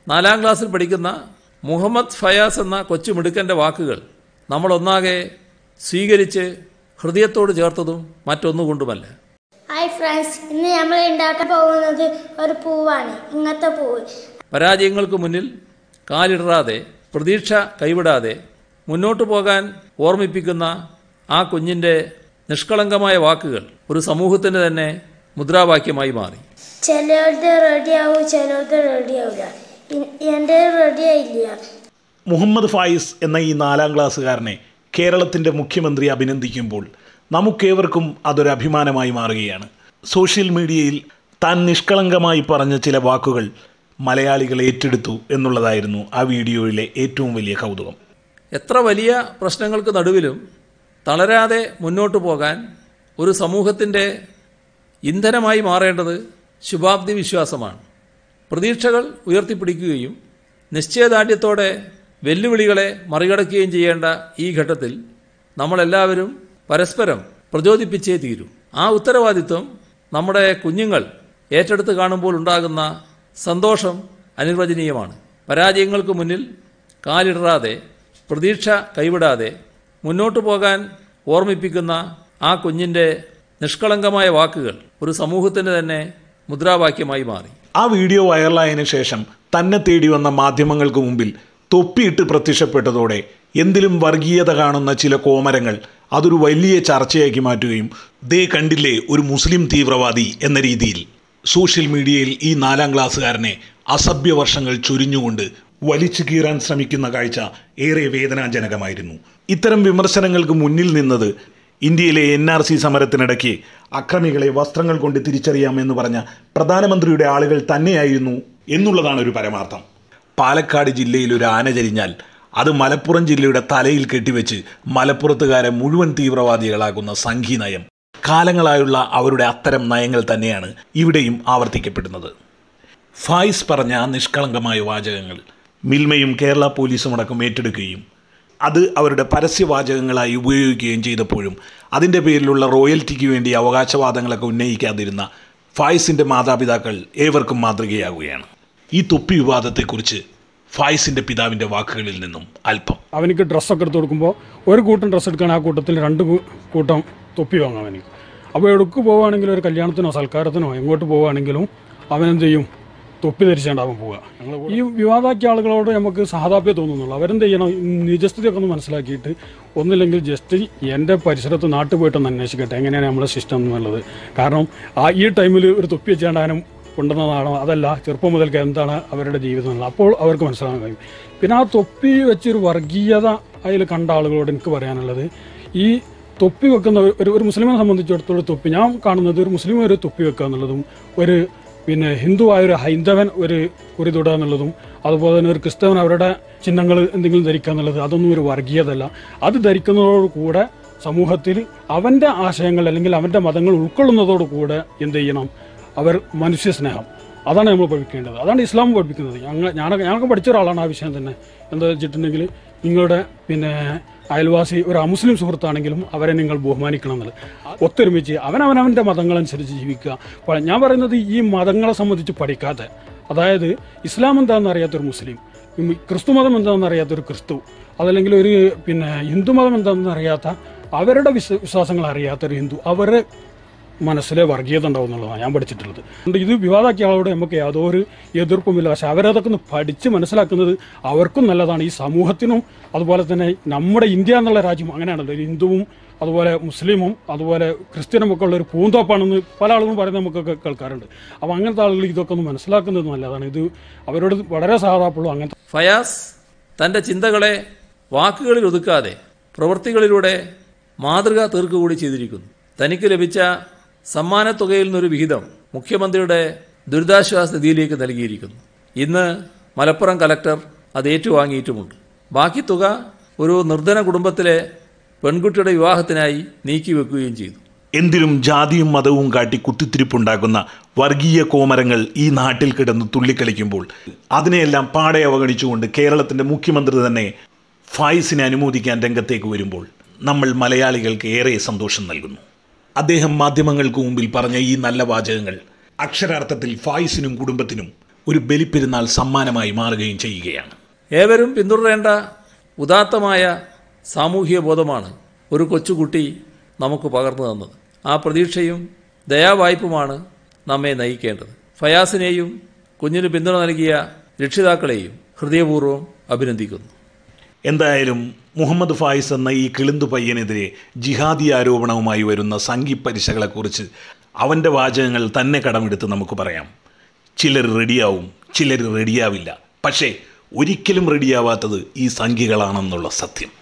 4ാം ക്ലാസ്സിൽ പഠിക്കുന്ന മുഹമ്മദ് ഫയാസ് എന്ന കൊച്ചുമിടുക്കൻ്റെ വാക്കുകൾ നമ്മളൊന്നാകെ സ്വീകരിച്ച് ഹൃദയത്തോട് ചേർത്തതും മറ്റൊന്നുകൊണ്ടുമല്ല. ഹായ് ഫ്രണ്ട്സ്, ഇന്ന് നമ്മൾ ഉണ്ടാക്കാൻ പോകുന്നത് ഒരു പൂവാണ്. ഇങ്ങനത്തെ പൂവ്. പരാജയങ്ങൾക്ക് മുന്നിൽ കാലിടറാതെ പ്രതീക്ഷ കൈവിടാതെ മുന്നോട്ടു പോകാൻ ഓർമ്മിപ്പിക്കുന്ന ആ കുഞ്ഞിൻ്റെ നിഷ്കളങ്കമായ വാക്കുകൾ ഒരു സമൂഹത്തിന് തന്നെ മുദ്രാവാക്യമായി മാറി. ചിലരുടെ റെഡിയാവും, ചിലരുടെ റെഡിയാവില്ല. എൻ്റെ റെഡിയായില്ല. മുഹമ്മദ് ഫായിസ് എന്ന ഈ 4ാം ക്ലാസ്സുകാരനെ കേരളത്തിൻ്റെ മുഖ്യമന്ത്രി അഭിനന്ദിക്കുമ്പോൾ നമുക്കേവർക്കും അതൊരു അഭിമാനമായി മാറുകയാണ്. സോഷ്യൽ മീഡിയയിൽ താൻ നിഷ്കളങ്കമായി പറഞ്ഞ ചില വാക്കുകൾ മലയാളികൾ ഏറ്റെടുത്തു എന്നുള്ളതായിരുന്നു ആ വീഡിയോയിലെ ഏറ്റവും വലിയ കൗതുകം. എത്ര വലിയ പ്രശ്നങ്ങൾക്ക് നടുവിലും തളരാതെ മുന്നോട്ടു പോകാൻ ഒരു സമൂഹത്തിൻ്റെ ഇന്ധനമായി മാറേണ്ടത് ശുഭാപ്തി വിശ്വാസമാണ്. പ്രതീക്ഷകൾ ഉയർത്തിപ്പിടിക്കുകയും നിശ്ചയദാർഢ്യത്തോടെ വെല്ലുവിളികളെ മറികടക്കുകയും ചെയ്യേണ്ട ഈ ഘട്ടത്തിൽ നമ്മളെല്ലാവരും പരസ്പരം പ്രചോദിപ്പിച്ചേ തീരൂ. ആ ഉത്തരവാദിത്വം നമ്മുടെ കുഞ്ഞുങ്ങൾ ഏറ്റെടുത്ത് കാണുമ്പോൾ ഉണ്ടാകുന്ന സന്തോഷം അനിർവചനീയമാണ്. പരാജയങ്ങൾക്ക് മുന്നിൽ കാലിടറാതെ പ്രതീക്ഷ കൈവിടാതെ മുന്നോട്ടു പോകാൻ ഓർമ്മിപ്പിക്കുന്ന ആ കുഞ്ഞിൻ്റെ നിഷ്കളങ്കമായ വാക്കുകൾ ഒരു സമൂഹത്തിന് തന്നെ മുദ്രാവാക്യമായി മാറി. ആ വീഡിയോ വൈറലായതിനു ശേഷം തന്നെ തേടി വന്ന മാധ്യമങ്ങൾക്ക് മുമ്പിൽ തൊപ്പിയിട്ട് പ്രത്യക്ഷപ്പെട്ടതോടെ എന്തിലും വർഗീയത കാണുന്ന ചില കോമരങ്ങൾ അതൊരു വലിയ ചർച്ചയാക്കി മാറ്റുകയും ദേ കണ്ടില്ലേ ഒരു മുസ്ലിം തീവ്രവാദി എന്ന രീതിയിൽ സോഷ്യൽ മീഡിയയിൽ ഈ 4ാം ക്ലാസ്സുകാരനെ അസഭ്യവർഷങ്ങൾ ചൊരിഞ്ഞുകൊണ്ട് വലിച്ചു കീറാൻ ശ്രമിക്കുന്ന കാഴ്ച ഏറെ വേദനാജനകമായിരുന്നു. ഇത്തരം വിമർശനങ്ങൾക്ക് മുന്നിൽ നിന്നത് ഇന്ത്യയിലെ NRC സമരത്തിനിടയ്ക്ക് അക്രമികളെ വസ്ത്രങ്ങൾ കൊണ്ട് തിരിച്ചറിയാമെന്ന് പറഞ്ഞ പ്രധാനമന്ത്രിയുടെ ആളുകൾ തന്നെയായിരുന്നു എന്നുള്ളതാണ് ഒരു പരമാർത്ഥം. പാലക്കാട് ജില്ലയിൽ ഒരു ആന ചരിഞ്ഞാൽ അത് മലപ്പുറം ജില്ലയുടെ തലയിൽ കെട്ടിവെച്ച് മലപ്പുറത്തുകാരെ മുഴുവൻ തീവ്രവാദികളാകുന്ന സംഘി നയം, കാലങ്ങളായുള്ള അവരുടെ അത്തരം നയങ്ങൾ തന്നെയാണ് ഇവിടെയും ആവർത്തിക്കപ്പെടുന്നത്. ഫായിസ് പറഞ്ഞ നിഷ്കളങ്കമായ വാചകങ്ങൾ മിൽമയും കേരള പോലീസും അടക്കം ഏറ്റെടുക്കുകയും അത് അവരുടെ പരസ്യവാചകങ്ങളായി ഉപയോഗിക്കുകയും ചെയ്തപ്പോഴും അതിൻ്റെ പേരിലുള്ള റോയൽറ്റിക്ക് വേണ്ടി അവകാശവാദങ്ങളൊക്കെ ഉന്നയിക്കാതിരുന്ന ഫായിസിൻ്റെ മാതാപിതാക്കൾ ഏവർക്കും മാതൃകയാകുകയാണ്. ഈ തൊപ്പി വിവാദത്തെക്കുറിച്ച് ഫായിസിൻ്റെ പിതാവിൻ്റെ വാക്കുകളിൽ നിന്നും അല്പം. അവനിക്ക് ഡ്രസ്സൊക്കെ എടുത്ത് കൊടുക്കുമ്പോൾ ഒരു കൂട്ടം ഡ്രസ്സ് എടുക്കുകയാണ്, ആ കൂട്ടത്തിൽ 2 കൂട്ടം തൊപ്പി വാങ്ങാം അവനിക്ക്. അപ്പോൾ എവിടേക്ക് പോവുകയാണെങ്കിലും ഒരു കല്യാണത്തിനോ സൽക്കാരത്തിനോ എങ്ങോട്ട് പോവുകയാണെങ്കിലും അവനെന്ത് ചെയ്യും, തൊപ്പി ധരിച്ചാണ്ടാവും പോവുക. ഈ വിവാദമാക്കിയ ആളുകളോട് നമുക്ക് സഹതാപ്യം തോന്നുന്നുള്ളൂ. അവരെന്ത് ചെയ്യണം, നിജസ്ഥിതിയൊക്കെ ഒന്ന് മനസ്സിലാക്കിയിട്ട് ഒന്നില്ലെങ്കിൽ ജസ്റ്റ് എൻ്റെ പരിസരത്ത് നാട്ടിൽ പോയിട്ടൊന്ന് അന്വേഷിക്കട്ടെ എങ്ങനെയാണ് നമ്മളെ സിസ്റ്റം എന്നുള്ളത്. കാരണം ഈ ടൈമിൽ ഒരു തൊപ്പി വെച്ചാണ്ടാനും കൊണ്ടുവന്നതാണോ അതല്ല ചെറുപ്പം മുതൽക്ക് എന്താണ് അവരുടെ ജീവിതം എന്നുള്ളത് അപ്പോൾ അവർക്ക് മനസ്സിലാക്കാൻ കഴിയും. പിന്നെ ആ തൊപ്പി വെച്ചൊരു വർഗീയത അതിൽ കണ്ട ആളുകളോട് എനിക്ക് പറയാനുള്ളത്, ഈ തൊപ്പി വെക്കുന്ന ഒരു മുസ്ലിമിനെ സംബന്ധിച്ചിടത്തോളം തൊപ്പി ഞാൻ കാണുന്നത് ഒരു മുസ്ലിം ഒരു തൊപ്പി വെക്കുക എന്നുള്ളതും ഒരു ഹിന്ദുവായൊരു ഹൈന്ദവൻ ഒരു കുറി തൊടുക എന്നുള്ളതും അതുപോലെ തന്നെ ഒരു ക്രിസ്തവൻ അവരുടെ ചിഹ്നങ്ങൾ എന്തെങ്കിലും ധരിക്കുക എന്നുള്ളത് അതൊന്നും ഒരു വർഗീയതല്ല. അത് ധരിക്കുന്നതോടുകൂടെ സമൂഹത്തിൽ അവൻ്റെ ആശയങ്ങൾ അല്ലെങ്കിൽ അവൻ്റെ മതങ്ങൾ ഉൾക്കൊള്ളുന്നതോടുകൂടെ എന്ത് ചെയ്യണം, അവർ മനുഷ്യ സ്നേഹം അതാണ് നമ്മൾ പഠിക്കേണ്ടത്. അതാണ് ഇസ്ലാം പഠിപ്പിക്കുന്നത്. ഞാനൊക്കെ പഠിച്ച ഒരാളാണ് ആ വിഷയം തന്നെ. എന്താ വെച്ചിട്ടുണ്ടെങ്കിൽ നിങ്ങളുടെ അയൽവാസി ഒരു അമുസ്ലിം സുഹൃത്താണെങ്കിലും അവരെ നിങ്ങൾ ബഹുമാനിക്കണം എന്നുള്ളത്. ഒത്തൊരുമിച്ച് അവനവൻ്റെ മതങ്ങളനുസരിച്ച് ജീവിക്കുക. ഞാൻ പറയുന്നത് ഈ മതങ്ങളെ സംബന്ധിച്ച് പഠിക്കാതെ, അതായത് ഇസ്ലാം എന്താണെന്ന് അറിയാത്തൊരു മുസ്ലിം, ക്രിസ്തു മതം എന്താണെന്ന് അറിയാത്തൊരു ക്രിസ്തു, അതല്ലെങ്കിൽ ഒരു ഹിന്ദു മതം എന്താണെന്ന് അറിയാത്ത അവരുടെ വിശ്വാസങ്ങൾ അറിയാത്തൊരു ഹിന്ദു, അവരുടെ മനസ്സിലെ വർഗീയത ഉണ്ടാവും എന്നുള്ളതാണ് ഞാൻ പഠിച്ചിട്ടുള്ളത്. ഇത് വിവാദമാക്കിയ ആളോട് നമുക്ക് യാതൊരു എതിർപ്പുമില്ല. പക്ഷെ അവരതൊക്കെ ഒന്ന് പഠിച്ച് മനസ്സിലാക്കുന്നത് അവർക്കും നല്ലതാണ്, ഈ സമൂഹത്തിനും. അതുപോലെ തന്നെ നമ്മുടെ ഇന്ത്യ എന്നുള്ള രാജ്യം അങ്ങനെയാണല്ലോ, ഒരു ഹിന്ദുവും അതുപോലെ മുസ്ലിമും അതുപോലെ ക്രിസ്ത്യനും ഒക്കെ ഉള്ള ഒരു പൂന്തോപ്പാണെന്ന് പല ആളുകളും പറയുന്നത് നമുക്കൊക്കെ കേൾക്കാറുണ്ട്. അപ്പോൾ അങ്ങനത്തെ ആളുകൾ ഇതൊക്കെ ഒന്ന് മനസ്സിലാക്കുന്നത് നല്ലതാണ്. ഇത് അവരോട് വളരെ സഹതാപമുള്ളൂ. അങ്ങനത്തെ ഫയാസ് തൻ്റെ ചിന്തകളെ വാക്കുകളിൽ ഒതുക്കാതെ പ്രവൃത്തികളിലൂടെ മാതൃക തീർക്കുകൂടി ചെയ്തിരിക്കുന്നു. തനിക്ക് ലഭിച്ച സമ്മാനത്തുകയിൽ നിന്നൊരു വിഹിതം മുഖ്യമന്ത്രിയുടെ ദുരിതാശ്വാസ നിധിയിലേക്ക് നൽകിയിരിക്കുന്നു. ഇന്ന് മലപ്പുറം കലക്ടർ അത് ഏറ്റുവാങ്ങിയിട്ടുമുണ്ട്. ബാക്കി തുക ഒരു നിർധന കുടുംബത്തിലെ പെൺകുട്ടിയുടെ വിവാഹത്തിനായി നീക്കിവെക്കുകയും ചെയ്തു. എന്തിനും ജാതിയും മതവും കാട്ടി കുത്തിത്തിരിപ്പുണ്ടാക്കുന്ന വർഗീയ കോമരങ്ങൾ ഈ നാട്ടിൽ കിടന്ന് തുള്ളിക്കളിക്കുമ്പോൾ അതിനെയെല്ലാം പാടെ അവഗണിച്ചുകൊണ്ട് കേരളത്തിൻ്റെ മുഖ്യമന്ത്രി തന്നെ ഫായിസിനെ അനുമോദിക്കാൻ രംഗത്തേക്ക് വരുമ്പോൾ നമ്മൾ മലയാളികൾക്ക് ഏറെ സന്തോഷം നൽകുന്നു. അദ്ദേഹം മാധ്യമങ്ങൾക്ക് മുമ്പിൽ പറഞ്ഞ ഈ നല്ല വാചകങ്ങൾ അക്ഷരാർത്ഥത്തിൽ ഫായിസിനും കുടുംബത്തിനും ഒരു ബലിപ്പെരുന്നാൾ സമ്മാനമായി മാറുകയും ചെയ്യുകയാണ്. ഏവരും പിന്തുടരേണ്ട ഉദാത്തമായ സാമൂഹിക ബോധമാണ് ഒരു കൊച്ചുകുട്ടി നമുക്ക് പകർന്നു തന്നത്. ആ പ്രതീക്ഷയും ദയാവായ്പുമാണ് നമ്മെ നയിക്കേണ്ടത്. ഫയാസിനെയും കുഞ്ഞിന് പിന്തുണ നൽകിയ രക്ഷിതാക്കളെയും ഹൃദയപൂർവ്വം അഭിനന്ദിക്കുന്നു. എന്തായാലും മുഹമ്മദ് ഫായിസ് എന്ന ഈ കിളിന്തു പയ്യനെതിരെ ജിഹാദി ആരോപണവുമായി വരുന്ന സംഘിപ്പരിശകളെക്കുറിച്ച് അവൻ്റെ വാചകങ്ങൾ തന്നെ കടമെടുത്ത് നമുക്ക് പറയാം. ചിലർ റെഡിയാവും, ചിലർ റെഡിയാവില്ല. പക്ഷേ ഒരിക്കലും റെഡിയാവാത്തത് ഈ സംഘികളാണെന്നുള്ള സത്യം.